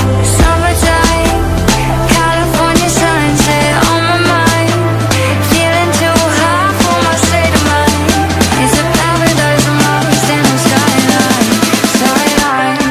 Summertime, California sunset on my mind. Feeling too high for my state of mind. It's a paradise, I'm lost in the skyline, skyline.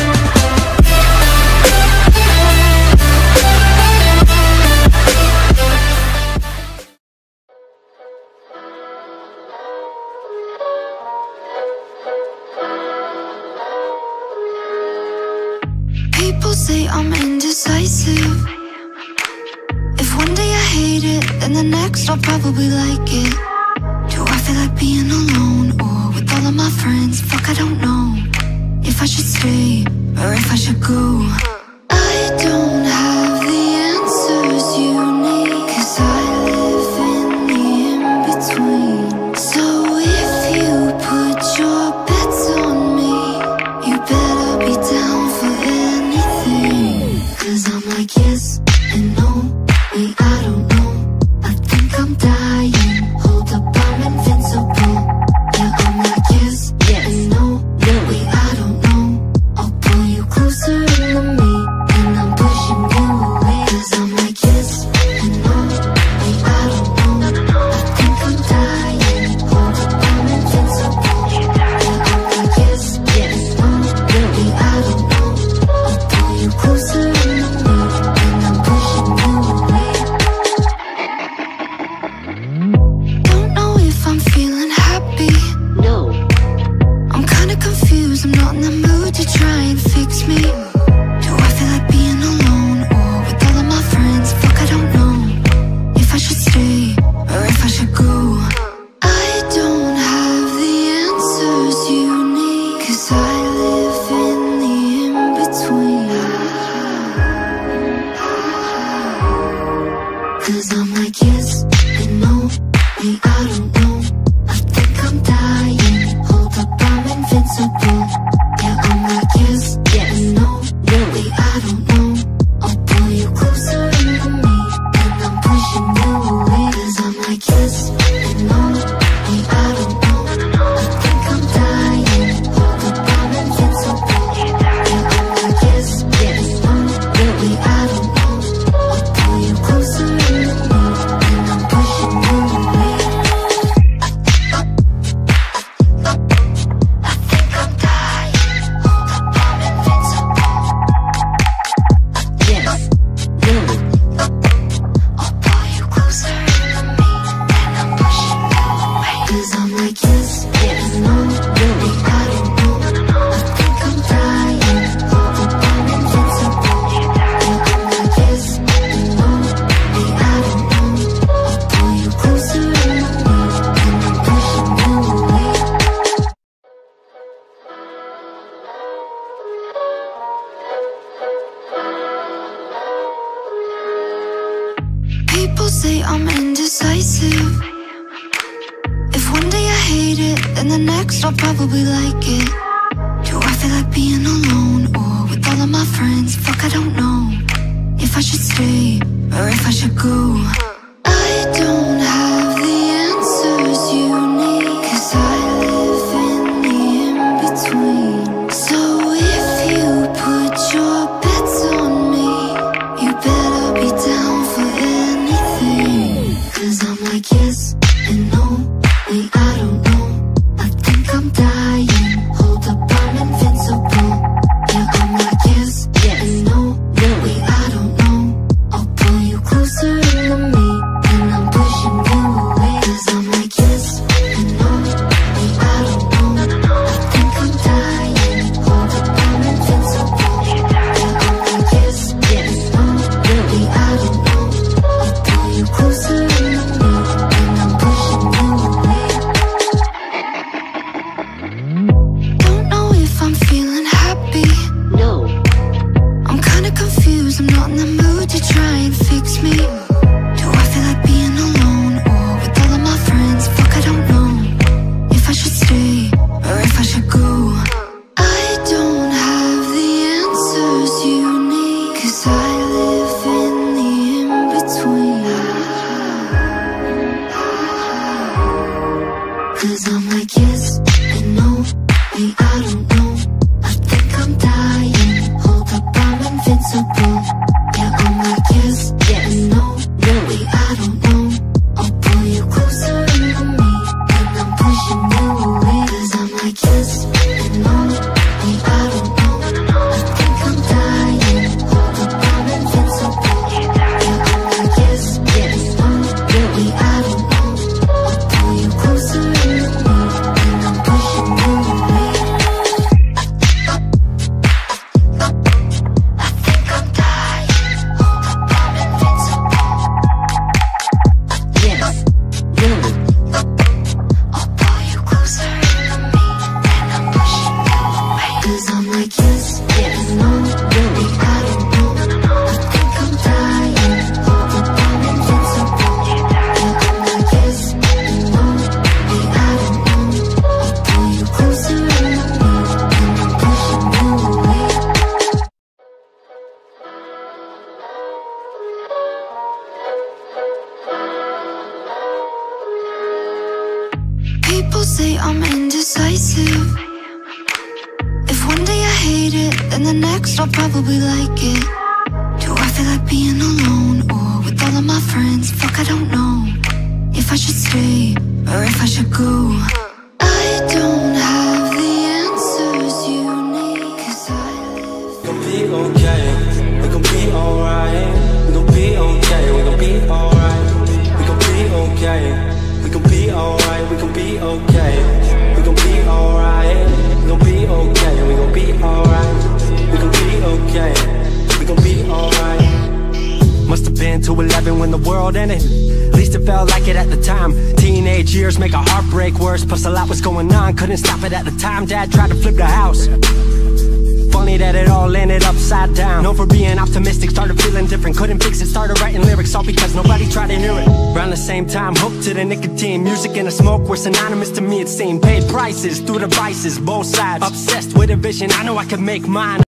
People say I'm indecisive. If one day I hate it, then the next I'll probably like it. Do I feel like being alone or with all of my friends? Fuck, I don't know if I should stay or if I should go. I don't have the answers you need, 'cause I live in the in-between. So if you put your bets on me, you better be down for anything. 'Cause I'm like yes and no, wait, I don't know. I think I'm dying, hold up, I'm invincible. Yeah, I'm like yes and no, wait, I don't know. I'll pull you closer into me, and I'm pushing you away. 'Cause I'm like yes and no, wait, I don't know. I think I'm dying, hold up, I'm invincible. Yeah, I'm like yes and no, wait, I don't know. I'll pull you closer into me, and I'm pushing you away. Don't know if I'm feeling happy. No. I'm kinda confused, I'm not in the mood to try and fix me. Do I feel like being alone or with all of my friends? Fuck, I don't know if I should stay or if I should go. I don't have the answers you need, 'cause I live in the in-between. 'Cause I'm like yes and no, wait, I don't know. I think I'm dying, hold up, I'm invincible. Yeah, I'm like yes and no, wait, I don't know. I'll pull you closer into me, and I'm pushing you away. 'Cause I'm like yes and no, wait, I don't know. I think I'm dying, hold up, I'm invincible. Yeah, I'm like yes and no, wait, I don't know. I'll pull you closer into me, and I'm pushing you away. I think I'm dying, hold up, I'm invincible. Yes. No. I'll pull you closer into me, and I'm pushing you away. 'Cause I'm like yes and no, wait, I don't know. I think I'm dying, hold up, I'm invincible. Yeah, I'm like yes and no, wait, I don't know. I'll pull you closer into me, and I'm pushing you away. People say I'm indecisive. If one day I hate it, then the next I'll probably like it. Do I feel like being alone or with all of my friends? Fuck, I don't know if I should stay or if I should go. I don't have the answers you need, 'cause I live in the in-between. So if you put your bets on me, you better be down for anything. 'Cause I'm like yes and no, wait, I don't know. I think I'm dying, hold up, I'm invincible. Yeah, I'm like yes and no, wait, I don't know. I'll pull you closer into me, and I'm pushing you away. 'Cause I'm like yes and no, wait, I don't know. I think I'm dying, hold up, I'm invincible. Yeah, I'm like yes and no, wait, I don't know. I'll pull you closer into me, and I'm pushing you away. Don't know if I'm feeling happy. No. I'm kinda confused, I'm not in the mood to try and fix me. Do I feel like being alone or with all of my friends? Fuck, I don't know if I should stay or if I should go. I don't have the answers you need, 'cause I live in the in-between. 'Cause I'm like yes and no, wait, I don't know. I think I'm dying, hold up, I'm invincible. indecisive. If one day I hate it, then the next I'll probably like it. Do I feel like being alone or with all of my friends? Fuck, I don't know if I should stay or if I should go. I don't have the answers you need, 'cause I live. We gon' be okay, we gon' be alright. We gon' be okay, we gon' be alright. We gon' be okay, we gon' be alright. We gon' be okay, we gon' be alright. We gon' be okay, we gon' be alright. We gon' be okay, we gon' be alright. Must have been 2:11 when the world ended. At least it felt like it at the time. Teenage years make a heartbreak worse. Plus a lot was going on, couldn't stop it at the time. Dad tried to flip the house. Funny that it all ended upside down. Known for being optimistic, started feeling different. Couldn't fix it, started writing lyrics, all because nobody tried to hear it. Around the same time, hooked to the nicotine. Music and the smoke were synonymous to me, it seemed. Paid prices through devices, both sides. Obsessed with a vision, I know I could make mine.